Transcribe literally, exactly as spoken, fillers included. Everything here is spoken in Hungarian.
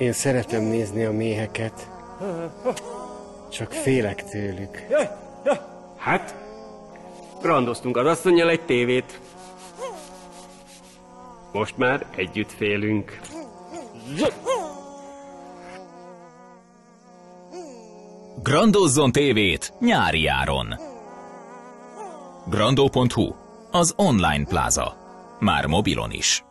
Én szeretem nézni a méheket. Csak félek tőlük. Hát, randoztunk az asszonnyal egy tévét. Most már együtt félünk. Grandozzon tévét nyári áron. Grandó pont hu, az online pláza. Már mobilon is.